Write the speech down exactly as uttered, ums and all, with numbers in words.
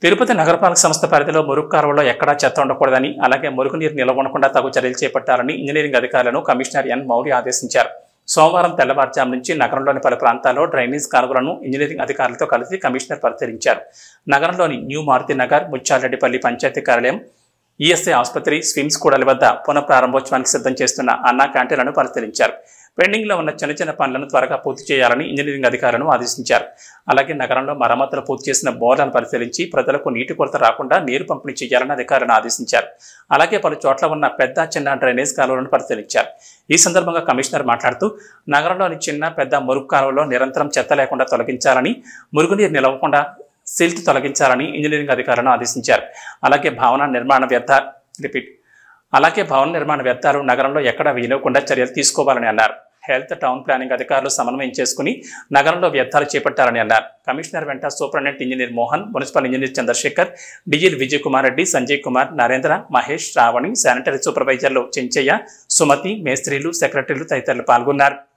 తిరుపతి నగరపాలక సంస్థ పరిధిలో మురుగు కాలువలో ఎక్కడా చెత్త ఉండకూడదని, అలాగే మురుగునీరు నిల్వ ఉండకుండా తగు చర్యలు చేపట్టాలని ఇంజనీరింగ్ అధికారులను కమిషనర్ ఎన్ మౌలి ఆదేశించారు. సోమవారం తెల్లవారుజాము నుంచి నగరంలోని పలు ప్రాంతాల్లో డ్రైనేజ్ కాలువలను ఇంజనీరింగ్ అధికారులతో కలిసి కమిషనర్ పరిశీలించారు. నగరంలోని న్యూ మారుతి నగర్, ముచ్చారెడ్డిపల్లి పంచాయతీ కార్యాలయం, ఈఎస్ఐ ఆసుపత్రి, స్విమ్స్ కూడలి వద్ద పునః ప్రారంభోత్సవానికి సిద్ధం చేస్తున్న అన్నా క్యాంటీన్లను పరిశీలించారు. పెండింగ్ లో ఉన్న చిన్న చిన్న పనులను త్వరగా పూర్తి చేయాలని ఇంజనీరింగ్ అధికారులను ఆదేశించారు. అలాగే నగరంలో మరమ్మతులు పూర్తి చేసిన బోర్లను పరిశీలించి ప్రజలకు నీటి కొరత రాకుండా నీరు పంపిణీ చేయాలని అధికారులను ఆదేశించారు. అలాగే పలు చోట్ల ఉన్న పెద్ద చిన్న డ్రైనేజ్ కాలువలను పరిశీలించారు. ఈ సందర్భంగా కమిషనర్ మాట్లాడుతూ నగరంలోని చిన్న పెద్ద మురుగు కాలువలో నిరంతరం చెత్త లేకుండా తొలగించాలని, మురుగునీరు నిలవకుండా సిల్ట్ తొలగించాలని ఇంజనీరింగ్ అధికారులను ఆదేశించారు. అలాగే భవన నిర్మాణ వ్యర్థ రిపీట్ అలాగే భవన నిర్మాణ వ్యర్థాలు నగరంలో ఎక్కడా వేయకుండా చర్యలు తీసుకోవాలని అన్నారు. హెల్త్, టౌన్ ప్లానింగ్ అధికారులు సమన్వయం చేసుకుని నగరంలో వ్యర్థాలు చేపట్టాలని అన్నారు. కమిషనర్ వెంట superintendent engineer Mohan, municipal engineer Chandrasekhar, డిజిల్ విజయ్ కుమార్ రెడ్డి, సంజయ్ కుమార్, నరేంద్ర, మహేష్, శ్రావణి, శానిటరీ సూపర్వైజర్లు చెంచయ్య, సుమతి, మేస్త్రీలు, సెక్రటరీలు తదితరులు పాల్గొన్నారు.